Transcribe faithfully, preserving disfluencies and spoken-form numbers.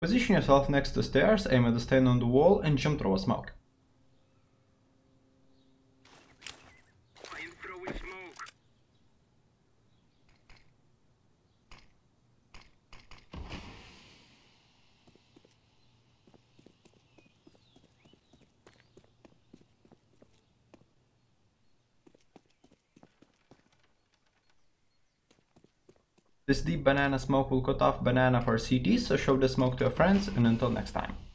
Position yourself next to stairs, aim at the stain on the wall, and jump through a smoke. I'm throwing smoke. This deep banana smoke will cut off banana for C Ts, so show the smoke to your friends, and until next time.